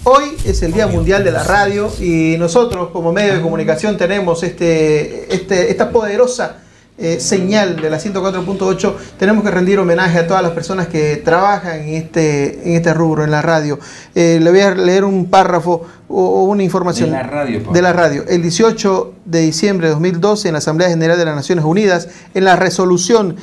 Hoy es el Día Mundial de la Radio y nosotros como medio de comunicación tenemos esta poderosa señal de la 104.8. Tenemos que rendir homenaje a todas las personas que trabajan en este rubro, en la radio. Le voy a leer un párrafo o una información de la radio. El 18 de diciembre de 2012, en la Asamblea General de las Naciones Unidas, en la resolución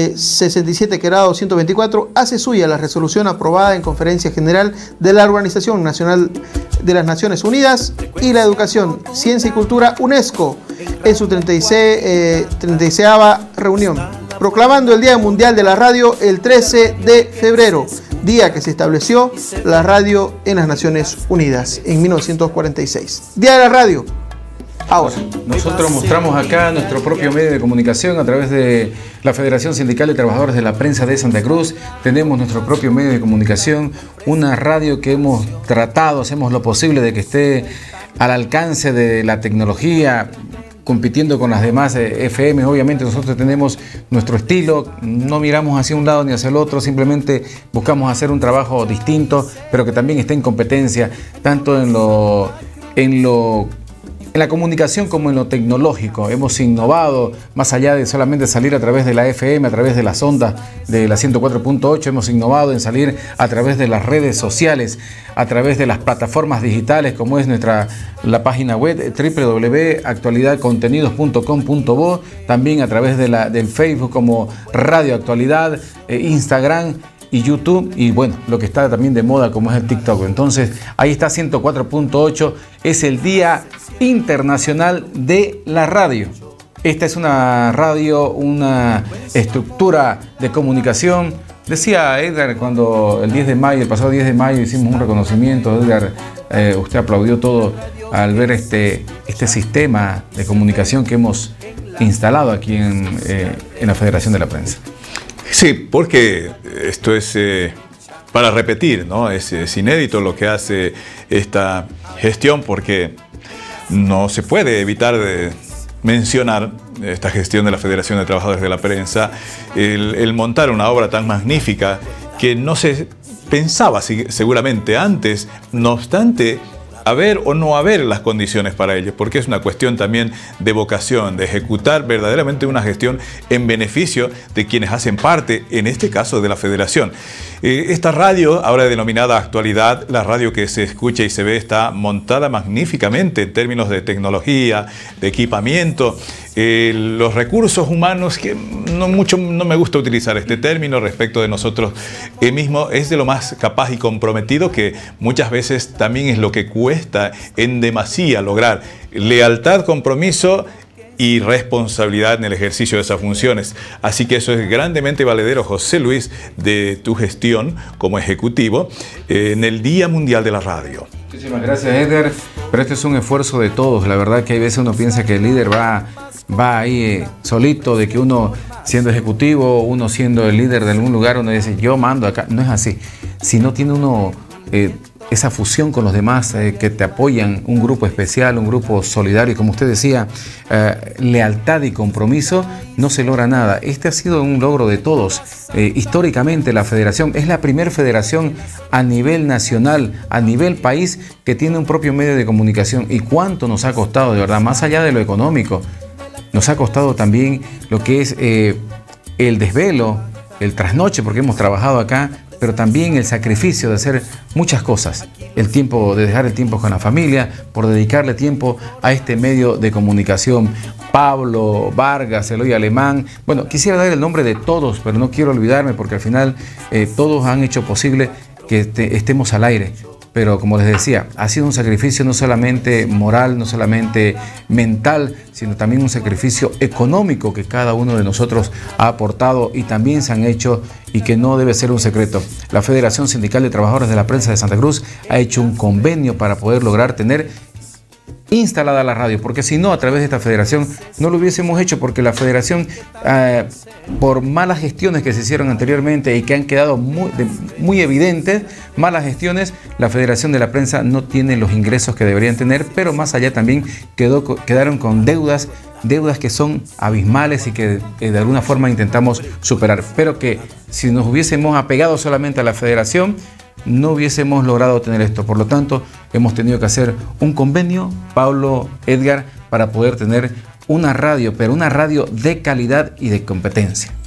67-124, hace suya la resolución aprobada en Conferencia General de la Organización Nacional de las Naciones Unidas y la Educación, Ciencia y Cultura, UNESCO, en su 36ª reunión, proclamando el Día Mundial de la Radio el 13 de febrero, día que se estableció la radio en las Naciones Unidas en 1946. Día de la radio. Ahora, nosotros mostramos acá nuestro propio medio de comunicación a través de la Federación Sindical de Trabajadores de la Prensa de Santa Cruz. Tenemos nuestro propio medio de comunicación, una radio que hemos tratado, hacemos lo posible de que esté al alcance de la tecnología, compitiendo con las demás FM. Obviamente nosotros tenemos nuestro estilo, no miramos hacia un lado ni hacia el otro, simplemente buscamos hacer un trabajo distinto, pero que también esté en competencia, tanto en la comunicación como en lo tecnológico. Hemos innovado, más allá de solamente salir a través de la FM, a través de las ondas de la 104.8, hemos innovado en salir a través de las redes sociales, a través de las plataformas digitales, como es la página web www.actualidadcontenidos.com.bo, también a través del Facebook como Radio Actualidad, Instagram y YouTube, y bueno, lo que está también de moda como es el TikTok. Entonces, ahí está 104.8, es el Día Internacional de la Radio. Esta es una radio, una estructura de comunicación. Decía Edgar cuando el pasado 10 de mayo hicimos un reconocimiento. Edgar, usted aplaudió todo al ver este sistema de comunicación que hemos instalado aquí en la Federación de la Prensa. Sí, porque esto es para repetir, ¿no? Es inédito lo que hace esta gestión, porque no se puede evitar de mencionar esta gestión de la Federación de Trabajadores de la Prensa, el montar una obra tan magnífica que no se pensaba seguramente antes, no obstante haber o no haber las condiciones para ello, porque es una cuestión también de vocación, de ejecutar verdaderamente una gestión en beneficio de quienes hacen parte, en este caso, de la Federación. Esta radio, ahora denominada Actualidad, la radio que se escucha y se ve, está montada magníficamente en términos de tecnología, de equipamiento, los recursos humanos, que no me gusta utilizar este término respecto de nosotros mismos, es de lo más capaz y comprometido, que muchas veces también es lo que cuesta en demasía lograr lealtad, compromiso y responsabilidad en el ejercicio de esas funciones. Así que eso es grandemente valedero, José Luis, de tu gestión como ejecutivo en el Día Mundial de la Radio. Muchísimas gracias, Edgar, pero este es un esfuerzo de todos. La verdad que hay veces uno piensa que el líder va ahí solito, de que uno siendo ejecutivo, uno siendo el líder de algún lugar, uno dice yo mando acá. No es así. Si no tiene uno esa fusión con los demás que te apoyan, un grupo especial, un grupo solidario, como usted decía, lealtad y compromiso, no se logra nada. Este ha sido un logro de todos. Históricamente la federación es la primera federación a nivel nacional, a nivel país, que tiene un propio medio de comunicación. ¿Y cuánto nos ha costado, de verdad? Más allá de lo económico, nos ha costado también lo que es el desvelo, el trasnoche, porque hemos trabajado acá, pero también el sacrificio de hacer muchas cosas, el tiempo, de dejar el tiempo con la familia, por dedicarle tiempo a este medio de comunicación. Pablo, Vargas, Eloy Alemán, bueno, quisiera dar el nombre de todos, pero no quiero olvidarme, porque al final todos han hecho posible que estemos al aire. Pero como les decía, ha sido un sacrificio no solamente moral, no solamente mental, sino también un sacrificio económico que cada uno de nosotros ha aportado y también se han hecho, y que no debe ser un secreto. La Federación Sindical de Trabajadores de la Prensa de Santa Cruz ha hecho un convenio para poder lograr tener instalada la radio, porque si no, a través de esta federación no lo hubiésemos hecho, porque la federación, por malas gestiones que se hicieron anteriormente y que han quedado muy evidentes, malas gestiones, la Federación de la Prensa no tiene los ingresos que deberían tener, pero más allá también quedaron con deudas que son abismales y que de alguna forma intentamos superar, pero que si nos hubiésemos apegado solamente a la federación, no hubiésemos logrado tener esto. Por lo tanto, hemos tenido que hacer un convenio, Pablo, Edgar, para poder tener una radio, pero una radio de calidad y de competencia.